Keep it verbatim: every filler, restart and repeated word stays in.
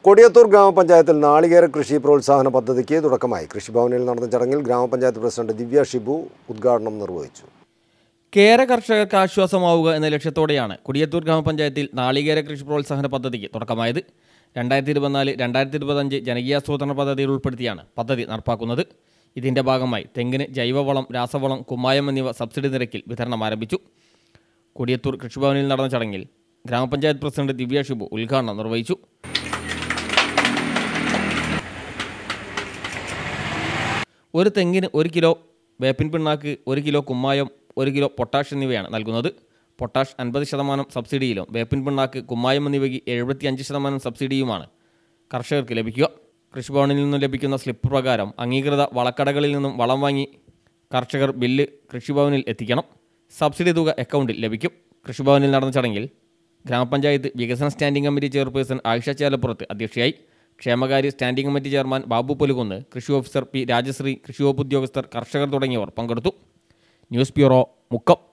കൊടിയത്തൂർ ഗ്രാമപഞ്ചായത്തിൽ നാളികേര കൃഷി പ്രോത്സാഹന പദ്ധതിക്ക് തുടക്കമായി. കൃഷിഭവനിൽ നടന്ന ചടങ്ങിൽ ഗ്രാമപഞ്ചായത്ത് പ്രസിഡന്റ് ദിവ്യ ഷിബു ഉദ്ഘാടനം നിർവഹിച്ചു. കേര കർഷകർക്ക് ആശ്വാസമാവുക എന്ന ലക്ഷ്യത്തോടെയാണ് കൊടിയത്തൂർ ഗ്രാമപഞ്ചായത്തിൽ നാളികേര കൃഷി പ്രോത്സാഹന പദ്ധതിക്ക് തുടക്കമായത്. രണ്ടായിരത്തി ഇരുപത്തിനാല് രണ്ടായിരത്തി ഇരുപത്തഞ്ച് ജനകീയാസൂത്രണ പദ്ധതിയിൽ ഉൾപ്പെടുത്തിയാണ് പദ്ധതി നടപ്പാക്കുന്നത്. ഇതിന്റെ ഭാഗമായി തെങ്ങിന് ജൈവവളം, രാസവളം, കുമ്മായം എന്നിവ സബ്സിഡി നിരക്കിൽ വിതരണം ആരംഭിച്ചു. കൊടിയത്തൂർ കൃഷിഭവനിൽ നടന്ന ചടങ്ങിൽ ഗ്രാമപഞ്ചായത്ത് പ്രസിഡന്റ് ദിവ്യ ഷിബു ഉദ്ഘാടനം നിർവഹിച്ചു. ഒരു തെങ്ങിന് ഒരു കിലോ വേപ്പിൻ പിണ്ണാക്ക്, ഒരു കിലോ കുമ്മായം, ഒരു കിലോ പൊട്ടാഷ് എന്നിവയാണ് നൽകുന്നത്. പൊട്ടാഷ് അൻപത് ശതമാനം സബ്സിഡിയിലും വേപ്പിൻ പിണ്ണാക്ക്, കുമ്മായം എന്നിവയ്ക്ക് എഴുപത്തി അഞ്ച് ശതമാനം സബ്സിഡിയുമാണ് കർഷകർക്ക് ലഭിക്കുക. കൃഷിഭവനിൽ നിന്നും ലഭിക്കുന്ന സ്ലിപ്പ് പ്രകാരം അംഗീകൃത വളക്കടകളിൽ നിന്നും വളം വാങ്ങി കർഷകർ ബില്ല് കൃഷിഭവനിൽ എത്തിക്കണം. സബ്സിഡി തുക അക്കൗണ്ടിൽ ലഭിക്കും. കൃഷിഭവനിൽ നടന്ന ചടങ്ങിൽ ഗ്രാമപഞ്ചായത്ത് വികസന standing committee chairperson Ayisha Chelappurathu അധ്യക്ഷയായി. ക്ഷേമകാര്യ standing committee chairman Babu Pulukunnu, കൃഷി ഓഫീസർ പി രാജശ്രീ, കൃഷി വകുപ്പ് ഉദ്യോഗസ്ഥർ, കർഷകർ തുടങ്ങിയവർ പങ്കെടുത്തു. News bureau, Mukkam.